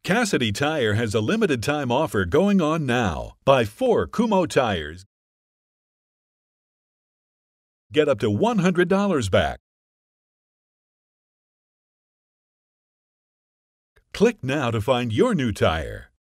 Cassidy Tire has a limited time offer going on now. Buy 4 Kumho tires. Get up to $100 back. Click now to find your new tire.